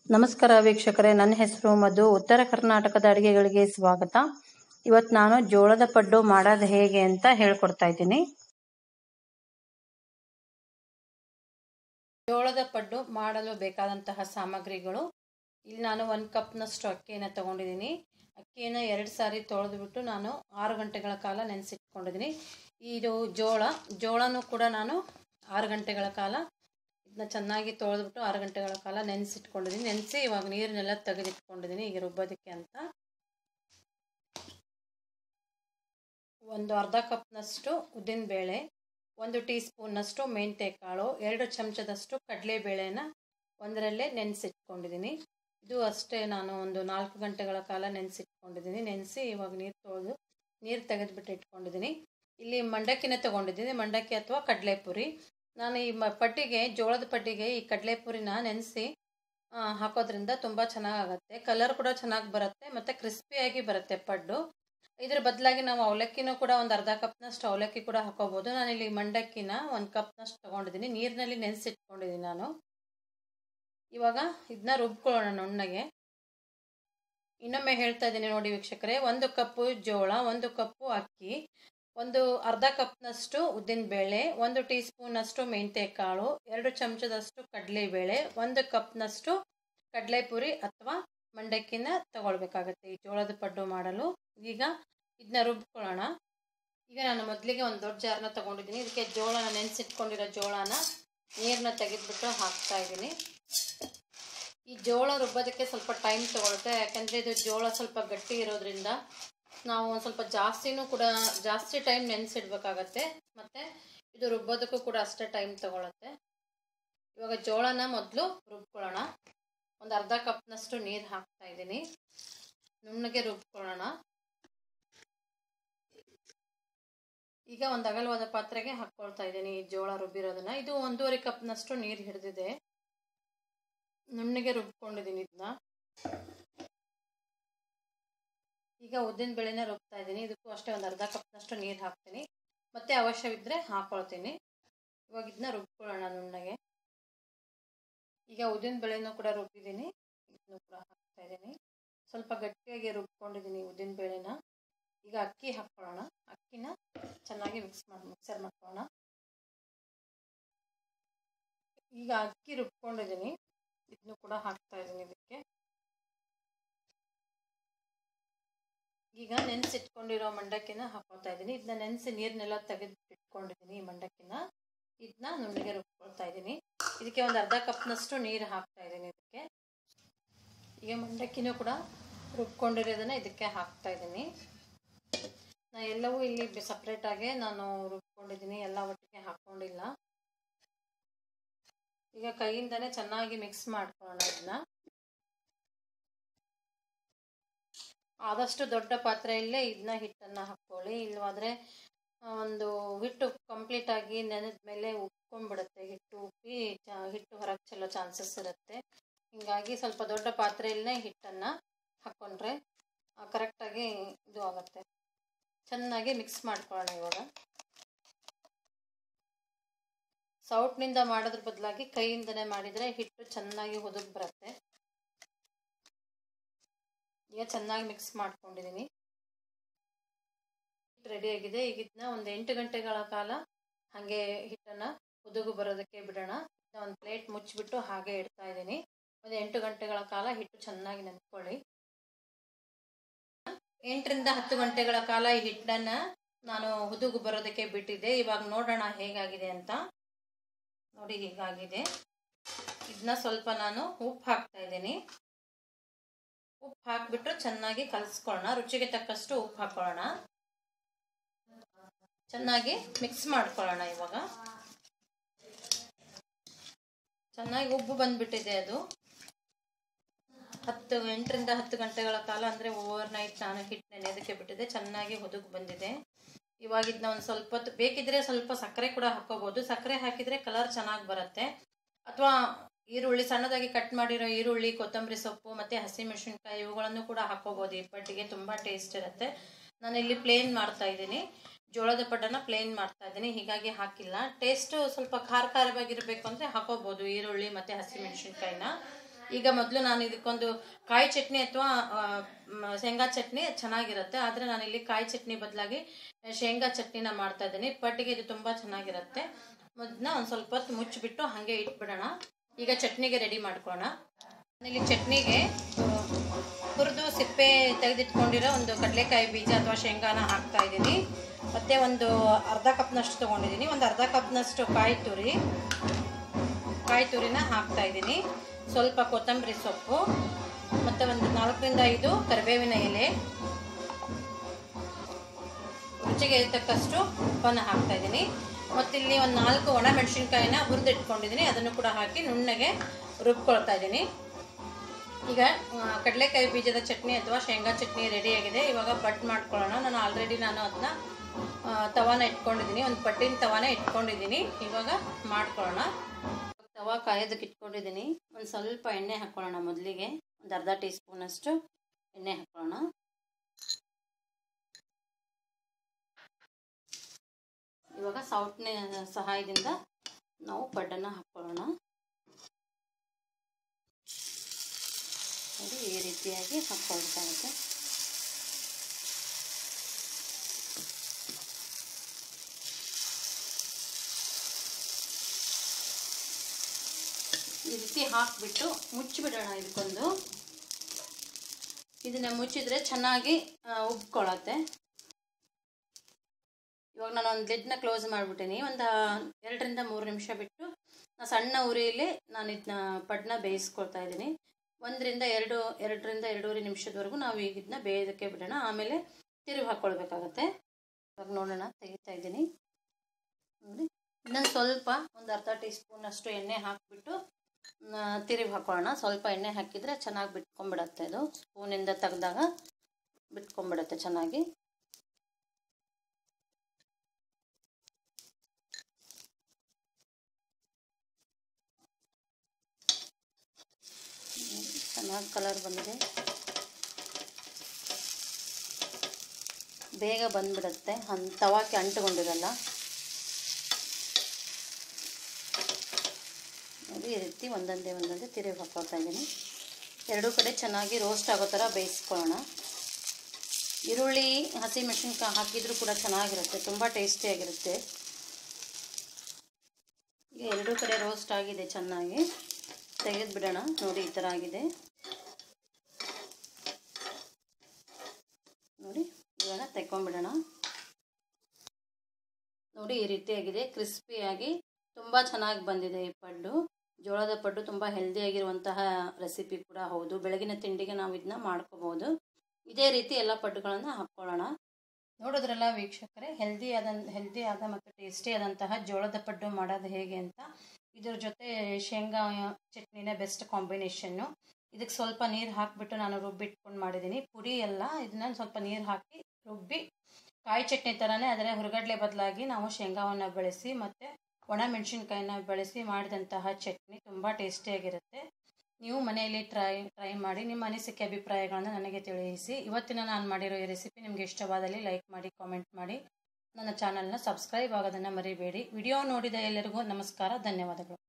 ನಮಸ್ಕಾರ ವೀಕ್ಷಕರೇ, ನನ್ನ ಹೆಸರು ಮಧು. ಉತ್ತರ ಕರ್ನಾಟಕದ ಅಡುಗೆಗಳಿಗೆ ಸ್ವಾಗತ. ಇವತ್ತು ನಾನು ಜೋಳದ ಪಡ್ಡು ಮಾಡೋದು ಹೇಗೆ ಅಂತ ಹೇಳ್ಕೊಡ್ತಾ ಇದ್ದೀನಿ. ಜೋಳದ ಪಡ್ಡು ಮಾಡಲು ಬೇಕಾದಂತಹ ಸಾಮಗ್ರಿಗಳು: ಇಲ್ಲಿ ನಾನು 1 ಕಪ್ನಷ್ಟು ಅಕ್ಕಿಯನ್ನು ತಗೊಂಡಿದ್ದೀನಿ. ಅಕ್ಕಿಯನ್ನು 2 ಸಾರಿ ತೊಳೆದುಬಿಟ್ಟು ನಾನು 6 ಗಂಟೆಗಳ ಕಾಲ ನೆನೆಸಿಟ್ಕೊಂಡಿದ್ದೀನಿ. ಇದು ಜೋಳನೂ ಕೂಡ ನಾನು 6 ಗಂಟೆಗಳ ಕಾಲ ಇದನ್ನ ಚೆನ್ನಾಗಿ ತೊಳೆದ್ಬಿಟ್ಟು 6 ಗಂಟೆಗಳ ಕಾಲ ನೆನೆಸಿಟ್ಕೊಂಡಿದ್ದೀನಿ. ನೆನೆಸಿ ಇವಾಗ ನೀರನ್ನೆಲ್ಲ ತೆಗೆದಿಟ್ಕೊಂಡಿದ್ದೀನಿ ಈಗ ರುಬ್ಬೋದಕ್ಕೆ ಅಂತ. ಒಂದು ಅರ್ಧ ಕಪ್ನಷ್ಟು ಉದ್ದಿನಬೇಳೆ, 1 ಟೀ ಸ್ಪೂನ್ನಷ್ಟು ಮೆಂತ್ಯಕಾಳು, 2 ಚಮಚದಷ್ಟು ಕಡಲೆಬೇಳೆನ ಒಂದರಲ್ಲೇ ನೆನೆಸಿಟ್ಕೊಂಡಿದ್ದೀನಿ. ಇದು ಅಷ್ಟೇ, ನಾನು ಒಂದು 4 ಗಂಟೆಗಳ ಕಾಲ ನೆನೆಸಿಟ್ಕೊಂಡಿದ್ದೀನಿ. ನೆನೆಸಿ ಇವಾಗ ನೀರು ತೆಗೆದುಬಿಟ್ಟು ಇಟ್ಕೊಂಡಿದ್ದೀನಿ. ಇಲ್ಲಿ ಮಂಡಕ್ಕಿನ ತೊಗೊಂಡಿದ್ದೀನಿ, ಮಂಡಕ್ಕಿ ಅಥವಾ ಕಡಲೆಪುರಿ. ನಾನು ಈ ಜೋಳದ ಪಡ್ಡಿಗೆ ಈ ಕಡಲೆಪುರಿನ ನೆನೆಸಿ ಹಾಕೋದ್ರಿಂದ ತುಂಬ ಚೆನ್ನಾಗಾಗತ್ತೆ. ಕಲರ್ ಕೂಡ ಚೆನ್ನಾಗಿ ಬರುತ್ತೆ ಮತ್ತು ಕ್ರಿಸ್ಪಿಯಾಗಿ ಬರುತ್ತೆ ಪಡ್ಡು. ಇದ್ರ ಬದಲಾಗಿ ನಾವು ಅವಲಕ್ಕಿನೂ ಕೂಡ ಒಂದು ಅರ್ಧ ಕಪ್ನಷ್ಟು ಅವಲಕ್ಕಿ ಕೂಡ ಹಾಕೋಬೋದು. ನಾನಿಲ್ಲಿ ಮಂಡಕ್ಕಿನ 1 ಕಪ್ನಷ್ಟು ತೊಗೊಂಡಿದ್ದೀನಿ, ನೀರಿನಲ್ಲಿ ನೆನೆಸಿಟ್ಕೊಂಡಿದ್ದೀನಿ ನಾನು. ಇವಾಗ ಇದನ್ನ ರುಬ್ಕೊಳ್ಳೋಣ ನುಣ್ಣಗೆ. ಇನ್ನೊಮ್ಮೆ ಹೇಳ್ತಾ ಇದ್ದೀನಿ ನೋಡಿ ವೀಕ್ಷಕರೇ, 1 ಕಪ್ಪು ಜೋಳ, 1 ಕಪ್ಪು ಅಕ್ಕಿ, ಅರ್ಧ ಕಪ್ನಷ್ಟು ಉದ್ದಿನಬೇಳೆ, 1 ಟೀ ಸ್ಪೂನ್ನಷ್ಟು ಮೆಂತ್ಯಕಾಳು, 2 ಚಮಚದಷ್ಟು ಕಡಲೆಬೇಳೆ, 1 ಕಪ್ನಷ್ಟು ಕಡಲೆಪುರಿ ಅಥವಾ ಮಂಡಕ್ಕಿನ ತಗೊಳ್ಬೇಕಾಗತ್ತೆ ಈ ಜೋಳದ ಪಡ್ಡು ಮಾಡಲು. ಈಗ ಇದನ್ನ ರುಬ್ಕೊಳ್ಳೋಣ. ಈಗ ನಾನು ಮೊದಲಿಗೆ ಒಂದು ದೊಡ್ಡ ಜಾರನ್ನ ತಗೊಂಡಿದ್ದೀನಿ. ಇದಕ್ಕೆ ನೆನೆಸಿಟ್ಕೊಂಡಿರೋ ಜೋಳನ ನೀರನ್ನ ತೆಗೆದುಬಿಟ್ಟು ಹಾಕ್ತಾ ಇದ್ದೀನಿ. ಈ ಜೋಳ ರುಬ್ಬೋದಕ್ಕೆ ಸ್ವಲ್ಪ ಟೈಮ್ ತಗೊಳುತ್ತೆ, ಯಾಕಂದರೆ ಇದು ಜೋಳ ಸ್ವಲ್ಪ ಗಟ್ಟಿ ಇರೋದ್ರಿಂದ ನಾವು ಒಂದು ಸ್ವಲ್ಪ ಜಾಸ್ತಿ ಟೈಮ್ ನೆನೆಸಿಡ್ಬೇಕಾಗತ್ತೆ. ಮತ್ತು ಇದು ರುಬ್ಬೋದಕ್ಕೂ ಕೂಡ ಅಷ್ಟೇ ಟೈಮ್ ತಗೊಳುತ್ತೆ. ಇವಾಗ ಜೋಳನ ಮೊದಲು ರುಬ್ಕೊಳ್ಳೋಣ. ಒಂದು ಅರ್ಧ ಕಪ್ನಷ್ಟು ನೀರು ಹಾಕ್ತಾ ಇದ್ದೀನಿ, ನುಣ್ಣಗೆ ರುಬ್ಕೊಳ್ಳೋಣ. ಈಗ ಒಂದು ಅಗಲವಾದ ಪಾತ್ರೆಗೆ ಹಾಕ್ಕೊಳ್ತಾ ಇದ್ದೀನಿ ಈ ಜೋಳ ರುಬ್ಬಿರೋದನ್ನ. ಇದು 1.5 ಕಪ್ನಷ್ಟು ನೀರು ಹಿಡಿದಿದೆ. ನುಣ್ಣಗೆ ರುಬ್ಕೊಂಡಿದ್ದೀನಿ ಇದನ್ನ. ಈಗ ಉದ್ದಿನಬೇಳೆನ ರುಬ್ತಾ ಇದ್ದೀನಿ. ಇದಕ್ಕೂ ಅಷ್ಟೇ ಒಂದು ಅರ್ಧ ಕಪ್ನಷ್ಟು ನೀರು ಹಾಕ್ತೀನಿ, ಮತ್ತೆ ಅವಶ್ಯವಿದ್ದರೆ ಹಾಕ್ಕೊಳ್ತೀನಿ. ಇವಾಗ ಇದನ್ನ ರುಬ್ಕೊಳ್ಳೋಣ ನುಣ್ಣಗೆ. ಈಗ ಉದ್ದಿನಬೇಳೆನೂ ಕೂಡ ರುಬ್ಬಿದ್ದೀನಿ, ಇದನ್ನು ಕೂಡ ಹಾಕ್ತಾ ಇದ್ದೀನಿ. ಸ್ವಲ್ಪ ಗಟ್ಟಿಯಾಗಿ ರುಬ್ಕೊಂಡಿದ್ದೀನಿ ಉದ್ದಿನಬೇಳೆನ. ಈಗ ಅಕ್ಕಿ ಹಾಕ್ಕೊಳ್ಳೋಣ. ಅಕ್ಕಿನ ಚೆನ್ನಾಗಿ ಮಿಕ್ಸರ್ ಮಾಡ್ಕೊಳ್ಳೋಣ. ಈಗ ಅಕ್ಕಿ ರುಬ್ಕೊಂಡಿದ್ದೀನಿ, ಇದನ್ನು ಕೂಡ ಹಾಕ್ತಾ ಇದ್ದೀನಿ ಇದಕ್ಕೆ. ಈಗ ನೆನೆಸಿಟ್ಕೊಂಡಿರೋ ಮಂಡಕ್ಕಿನ ಹಾಕೊಳ್ತಾ ಇದ್ದೀನಿ. ಇದನ್ನ ನೆನೆಸಿ ನೀರನ್ನೆಲ್ಲ ತೆಗೆದಿಟ್ಕೊಂಡಿದ್ದೀನಿ. ಈ ಮಂಡಕ್ಕಿನ ಇದನ್ನ ನುಣ್ಣಗೆ ರುಬ್ಕೊಳ್ತಾ ಇದ್ದೀನಿ. ಇದಕ್ಕೆ ಒಂದು ಅರ್ಧ ಕಪ್ನಷ್ಟು ನೀರು ಹಾಕ್ತಾ ಇದ್ದೀನಿ ಇದಕ್ಕೆ. ಈಗ ಮಂಡಕ್ಕಿನೂ ಕೂಡ ರುಬ್ಕೊಂಡಿರೋದನ್ನ ಇದಕ್ಕೆ ಹಾಕ್ತಾ ಇದ್ದೀನಿ. ನಾನು ಎಲ್ಲವೂ ಇಲ್ಲಿ ಸಪ್ರೇಟಾಗೆ ನಾನು ರುಬ್ಕೊಂಡಿದ್ದೀನಿ, ಎಲ್ಲ ಒಟ್ಟಿಗೆ ಹಾಕ್ಕೊಂಡಿಲ್ಲ. ಈಗ ಕೈಯಿಂದನೇ ಚೆನ್ನಾಗಿ ಮಿಕ್ಸ್ ಮಾಡ್ಕೊಳ್ಳೋಣ ಇದನ್ನ. ಆದಷ್ಟು ದೊಡ್ಡ ಪಾತ್ರೆಯಲ್ಲೇ ಇದನ್ನ ಹಿಟ್ಟನ್ನು ಹಾಕ್ಕೊಳ್ಳಿ, ಇಲ್ಲವಾದರೆ ಒಂದು ಹಿಟ್ಟು ಕಂಪ್ಲೀಟಾಗಿ ನೆನೆದ ಮೇಲೆ ಉಪ್ಕೊಂಡ್ಬಿಡುತ್ತೆ. ಉಪ್ಪಿ ಹಿಟ್ಟು ಹೊರಗೆ ಚೆಲ್ಲೋ ಚಾನ್ಸಸ್ ಇರುತ್ತೆ. ಹೀಗಾಗಿ ಸ್ವಲ್ಪ ದೊಡ್ಡ ಪಾತ್ರೆಯಲ್ಲೇ ಹಿಟ್ಟನ್ನು ಹಾಕ್ಕೊಂಡ್ರೆ ಕರೆಕ್ಟಾಗಿ ಇದು ಆಗುತ್ತೆ. ಚೆನ್ನಾಗಿ ಮಿಕ್ಸ್ ಮಾಡ್ಕೊಳ್ಳೋಣ. ಇವಾಗ ಸೌಟ್ನಿಂದ ಮಾಡೋದ್ರ ಬದಲಾಗಿ ಕೈಯಿಂದನೇ ಮಾಡಿದರೆ ಹಿಟ್ಟು ಚೆನ್ನಾಗಿ ಹೊದಗಿ ಬರುತ್ತೆ. ಈಗ ಚೆನ್ನಾಗಿ ಮಿಕ್ಸ್ ಮಾಡ್ಕೊಂಡಿದ್ದೀನಿ, ರೆಡಿಯಾಗಿದೆ. ಈಗ ಇದನ್ನ ಒಂದು 8 ಗಂಟೆಗಳ ಕಾಲ ಹಾಗೆ ಹಿಟ್ಟನ್ನು ಹುದುಗು ಬರೋದಕ್ಕೆ ಬಿಡೋಣ. ಒಂದು ಪ್ಲೇಟ್ ಮುಚ್ಚಿಬಿಟ್ಟು ಹಾಗೆ ಇಡ್ತಾ ಇದ್ದೀನಿ. ಒಂದು 8 ಗಂಟೆಗಳ ಕಾಲ ಹಿಟ್ಟು ಚೆನ್ನಾಗಿ ನೆನೆಸ್ಕೊಳ್ಳಿ. 8 ರಿಂದ 10 ಗಂಟೆಗಳ ಕಾಲ ಈ ಹಿಟ್ಟನ್ನು ನಾನು ಹುದುಗು ಬರೋದಕ್ಕೆ ಬಿಟ್ಟಿದ್ದೆ. ಇವಾಗ ನೋಡೋಣ ಹೇಗಾಗಿದೆ ಅಂತ. ನೋಡಿ ಹೀಗಾಗಿದೆ. ಇದನ್ನ ಸ್ವಲ್ಪ ನಾನು ಉಪ್ಪು ಹಾಕ್ತಾ ಇದ್ದೀನಿ. ಉಪ್ಪು ಹಾಕ್ಬಿಟ್ಟು ಚೆನ್ನಾಗಿ ಕಲಿಸ್ಕೊಳ್ಳೋಣ. ರುಚಿಗೆ ತಕ್ಕಷ್ಟು ಉಪ್ಪು ಹಾಕೊಳ್ಳೋಣ. ಚೆನ್ನಾಗಿ ಮಿಕ್ಸ್ ಮಾಡ್ಕೊಳ್ಳೋಣ. ಇವಾಗ ಚೆನ್ನಾಗಿ ಉಬ್ಬು ಬಂದ್ಬಿಟ್ಟಿದೆ. ಅದು 8 ರಿಂದ 10 ಗಂಟೆಗಳ ಕಾಲ ಅಂದರೆ ಓವರ್ ನೈಟ್ ನಾನು ಹಿಟ್ಟು ನೆನೆಯೋದಕ್ಕೆ ಬಿಟ್ಟಿದ್ದೆ. ಚೆನ್ನಾಗಿ ಹೊದಗು ಬಂದಿದೆ. ಇವಾಗ ಇದನ್ನ ಒಂದು ಸ್ವಲ್ಪ ಹೊತ್ತು ಬೇಕಿದ್ರೆ ಸ್ವಲ್ಪ ಸಕ್ಕರೆ ಕೂಡ ಹಾಕೋಬಹುದು. ಸಕ್ಕರೆ ಹಾಕಿದರೆ ಕಲರ್ ಚೆನ್ನಾಗಿ ಬರುತ್ತೆ. ಅಥವಾ ಈರುಳ್ಳಿ, ಸಣ್ಣದಾಗಿ ಕಟ್ ಮಾಡಿರೋ ಈರುಳ್ಳಿ, ಕೊತ್ತಂಬರಿ ಸೊಪ್ಪು ಮತ್ತು ಹಸಿಮೆಣಸಿನ್ಕಾಯಿ ಇವುಗಳನ್ನು ಕೂಡ ಹಾಕೋಬಹುದು. ಈ ಪಡ್ಡಿಗೆ ತುಂಬ ಟೇಸ್ಟ್ ಇರುತ್ತೆ. ನಾನಿಲ್ಲಿ ಪ್ಲೇನ್ ಮಾಡ್ತಾ ಇದ್ದೀನಿ, ಜೋಳದ ಪಡ್ಡನ್ನು ಪ್ಲೇನ್ ಮಾಡ್ತಾ ಇದ್ದೀನಿ, ಹೀಗಾಗಿ ಹಾಕಿಲ್ಲ. ಟೇಸ್ಟು ಸ್ವಲ್ಪ ಖಾರವಾಗಿರಬೇಕು ಅಂದರೆ ಹಾಕೋಬಹುದು ಈರುಳ್ಳಿ ಮತ್ತು ಹಸಿಮೆಣಸಿನ್ಕಾಯಿನ. ಈಗ ಮೊದಲು ನಾನು ಇದಕ್ಕೊಂದು ಕಾಯಿ ಚಟ್ನಿ ಅಥವಾ ಶೇಂಗಾ ಚಟ್ನಿ ಚೆನ್ನಾಗಿರುತ್ತೆ, ಆದರೆ ನಾನಿಲ್ಲಿ ಕಾಯಿ ಚಟ್ನಿ ಬದಲಾಗಿ ಶೇಂಗಾ ಚಟ್ನಿನ ಮಾಡ್ತಾ ಇದ್ದೀನಿ. ಪಡ್ಡಿಗೆ ಇದು ತುಂಬ ಚೆನ್ನಾಗಿರುತ್ತೆ. ಮೊದಲನ್ನ ಒಂದು ಸ್ವಲ್ಪ ಹೊತ್ತು ಮುಚ್ಚಿಬಿಟ್ಟು ಹಾಗೆ ಇಟ್ಬಿಡೋಣ. ಈಗ ಚಟ್ನಿಗೆ ರೆಡಿ ಮಾಡ್ಕೊಳ್ಳೋಣ. ನಾನಿಲ್ಲಿ ಚಟ್ನಿಗೆ ಹುರಿದು ಸಿಪ್ಪೆ ತೆಗೆದಿಟ್ಕೊಂಡಿರೋ ಒಂದು ಕಡಲೆಕಾಯಿ ಬೀಜ ಅಥವಾ ಶೇಂಗಾನ ಹಾಕ್ತಾ ಇದ್ದೀನಿ. ಮತ್ತು ಒಂದು ಅರ್ಧ ಕಪ್ನಷ್ಟು ತೊಗೊಂಡಿದ್ದೀನಿ. ಒಂದು ಅರ್ಧ ಕಪ್ನಷ್ಟು ಕಾಯಿ ತುರಿನ ಹಾಕ್ತಾ ಇದ್ದೀನಿ. ಸ್ವಲ್ಪ ಕೊತ್ತಂಬರಿ ಸೊಪ್ಪು ಮತ್ತು ಒಂದು 4ರಿಂದ 5 ಕರಿಬೇವಿನ ಎಲೆ, ರುಚಿಗೆ ತಕ್ಕಷ್ಟು ಉಪ್ಪನ್ನು ಹಾಕ್ತಾ ಇದ್ದೀನಿ. ಮತ್ತಿಲ್ಲಿ ಒಂದು 4 ಒಣ ಮೆಣಸಿನ್ಕಾಯಿನ ಹುರಿದಿಟ್ಕೊಂಡಿದ್ದೀನಿ, ಅದನ್ನು ಕೂಡ ಹಾಕಿ ನುಣ್ಣಗೆ ರುಬ್ಕೊಳ್ತಾ ಇದ್ದೀನಿ. ಈಗ ಕಡಲೆಕಾಯಿ ಬೀಜದ ಚಟ್ನಿ ಅಥವಾ ಶೇಂಗಾ ಚಟ್ನಿ ರೆಡಿಯಾಗಿದೆ. ಇವಾಗ ಪಡ್ಡು ಮಾಡ್ಕೊಳ್ಳೋಣ. ನಾನು ಅದನ್ನ ತವಾನ ಇಟ್ಕೊಂಡಿದ್ದೀನಿ, ಒಂದು ಪಡ್ಡಿನ ತವಾನ ಇಟ್ಕೊಂಡಿದ್ದೀನಿ. ಇವಾಗ ಮಾಡ್ಕೊಳ್ಳೋಣ. ತವಾ ಕಾಯೋದಕ್ಕೆ ಇಟ್ಕೊಂಡಿದ್ದೀನಿ. ಒಂದು ಸ್ವಲ್ಪ ಎಣ್ಣೆ ಹಾಕ್ಕೊಳ್ಳೋಣ. ಮೊದಲಿಗೆ ಒಂದು ಅರ್ಧ ಟೀ ಸ್ಪೂನಷ್ಟು ಎಣ್ಣೆ ಹಾಕ್ಕೊಳ್ಳೋಣ. ಇವಾಗ ಸೌಟ್ನ ಸಹಾಯದಿಂದ ನಾವು ಪಡ್ಡನ್ನು ಹಾಕ್ಕೊಳ್ಳೋಣ. ಅದು ಈ ರೀತಿಯಾಗಿ ಹಾಕ್ಕೊಳ್ತಾಗುತ್ತೆ. ಈ ರೀತಿ ಹಾಕಿಬಿಟ್ಟು ಮುಚ್ಚಿಬಿಡೋಣ. ಇದನ್ನು ಮುಚ್ಚಿದ್ರೆ ಚೆನ್ನಾಗಿ ಉಬ್ಕೊಳ್ಳುತ್ತೆ. ಇವಾಗ ನಾನು ಒಂದು ಲಿಡ್ನ ಕ್ಲೋಸ್ ಮಾಡಿಬಿಟ್ಟಿನಿ. ಒಂದು 2ರಿಂದ 3 ನಿಮಿಷ ಬಿಟ್ಟು ಸಣ್ಣ ಉರಿಯಲ್ಲಿ ನಾನು ಇದನ್ನ ಪಡ್ಡನ್ನ ಬೇಯಿಸ್ಕೊಳ್ತಾ ಇದ್ದೀನಿ. 1ರಿಂದ 2 ನಿಮಿಷದವರೆಗೂ ನಾವು ಈಗ ಇದನ್ನ ಬೇಯೋದಕ್ಕೆ ಬಿಡೋಣ. ಆಮೇಲೆ ತಿರುಗಿ ಹಾಕ್ಕೊಳ್ಬೇಕಾಗತ್ತೆ. ಇವಾಗ ನೋಡೋಣ, ತೆಗಿತಾ ಇದ್ದೀನಿ ನೋಡಿ. ಇನ್ನೊಂದು ಸ್ವಲ್ಪ ಒಂದು ಅರ್ಧ ಟೀ ಸ್ಪೂನಷ್ಟು ಎಣ್ಣೆ ಹಾಕಿಬಿಟ್ಟು ತಿರುಗಿ ಹಾಕ್ಕೊಳ್ಳೋಣ. ಸ್ವಲ್ಪ ಎಣ್ಣೆ ಹಾಕಿದರೆ ಚೆನ್ನಾಗಿ ಬಿಟ್ಕೊಂಡ್ಬಿಡತ್ತೆ. ಇದು ಸ್ಪೂನಿಂದ ತೆಗೆದಾಗ ಬಿಟ್ಕೊಂಡ್ಬಿಡುತ್ತೆ ಚೆನ್ನಾಗಿ. ಚೆನ್ನಾಗಿ ಕಲರ್ ಬಂದಿದೆ. ಬೇಗ ಬಂದ್ಬಿಡುತ್ತೆ, ತವಾಕ್ಕೆ ಅಂಟುಕೊಂಡಿರಲ್ಲ. ನೋಡಿ, ಈ ರೀತಿ ಒಂದೊಂದೇ ತಿರುಗಿ ಹಾಕ್ಕೊಳ್ತಾ ಇದ್ದೀನಿ. 2 ಕಡೆ ಚೆನ್ನಾಗಿ ರೋಸ್ಟ್ ಆಗೋ ಥರ ಬೇಯಿಸ್ಕೊಳ್ಳೋಣ. ಈರುಳ್ಳಿ, ಹಸಿಮೆಣಸಿನ್ಕಾಯಿ ಹಾಕಿದರೂ ಕೂಡ ಚೆನ್ನಾಗಿರುತ್ತೆ, ತುಂಬ ಟೇಸ್ಟಿಯಾಗಿರುತ್ತೆ. ಈಗ 2 ಕಡೆ ರೋಸ್ಟ್ ಆಗಿದೆ, ಚೆನ್ನಾಗಿ ತೆಗೆದುಬಿಡೋಣ. ನೋಡಿ, ಈ ಥರ ಆಗಿದೆ ನೋಡಿ. ಇವಾಗ ತೆಕ್ಕೊಂಡ್ಬಿಡೋಣ. ನೋಡಿ, ಈ ರೀತಿಯಾಗಿದೆ, ಕ್ರಿಸ್ಪಿಯಾಗಿ ತುಂಬ ಚೆನ್ನಾಗಿ ಬಂದಿದೆ ಈ ಪಡ್ಡು. ಜೋಳದ ಪಡ್ಡು ತುಂಬ ಹೆಲ್ದಿಯಾಗಿರುವಂತಹ ರೆಸಿಪಿ ಕೂಡ ಹೌದು. ಬೆಳಗಿನ ತಿಂಡಿಗೆ ನಾವು ಇದನ್ನ ಮಾಡ್ಕೋಬೋದು. ಇದೇ ರೀತಿ ಎಲ್ಲ ಪಡ್ಡುಗಳನ್ನು ಹಾಕ್ಕೊಳ್ಳೋಣ. ನೋಡಿದ್ರಲ್ಲ ವೀಕ್ಷಕರೇ, ಹೆಲ್ದಿ ಆದ ಮತ್ತು ಟೇಸ್ಟಿ ಆದಂತಹ ಜೋಳದ ಪಡ್ಡು ಮಾಡೋದು ಹೇಗೆ ಅಂತ. ಇದ್ರ ಜೊತೆ ಶೇಂಗಾ ಚಟ್ನಿನೇ ಬೆಸ್ಟ್ ಕಾಂಬಿನೇಷನ್ನು. ಇದಕ್ಕೆ ಸ್ವಲ್ಪ ನೀರು ಹಾಕಿಬಿಟ್ಟು ನಾನು ರುಬ್ಬಿಟ್ಕೊಂಡು ಮಾಡಿದ್ದೀನಿ. ಪುಡಿ ಎಲ್ಲ ಇದನ್ನ ಸ್ವಲ್ಪ ನೀರು ಹಾಕಿ ರುಬ್ಬಿ ಕಾಯಿ ಚಟ್ನಿ ಥರನೇ, ಆದರೆ ಹುರಗಡ್ಲೆ ಬದಲಾಗಿ ನಾವು ಶೇಂಗಾವನ್ನು ಬಳಸಿ ಮತ್ತು ಒಣ ಮೆಣಸಿನ್ಕಾಯಿನ ಬಳಸಿ ಮಾಡಿದಂತಹ ಚಟ್ನಿ ತುಂಬ ಟೇಸ್ಟಿಯಾಗಿರುತ್ತೆ. ನೀವು ಮನೆಯಲ್ಲಿ ಟ್ರೈ ಮಾಡಿ ನಿಮ್ಮ ಅನಿಸಿಕೆ ಅಭಿಪ್ರಾಯಗಳನ್ನು ನನಗೆ ತಿಳಿಸಿ. ಇವತ್ತಿನ ನಾನು ಮಾಡಿರೋ ಈ ರೆಸಿಪಿ ನಿಮಗೆ ಇಷ್ಟವಾದಲ್ಲಿ ಲೈಕ್ ಮಾಡಿ, ಕಾಮೆಂಟ್ ಮಾಡಿ. ನನ್ನ ಚಾನಲ್ನ ಸಬ್ಸ್ಕ್ರೈಬ್ ಆಗೋದನ್ನು ಮರಿಬೇಡಿ. ವಿಡಿಯೋ ನೋಡಿದ ಎಲ್ಲರಿಗೂ ನಮಸ್ಕಾರ, ಧನ್ಯವಾದಗಳು.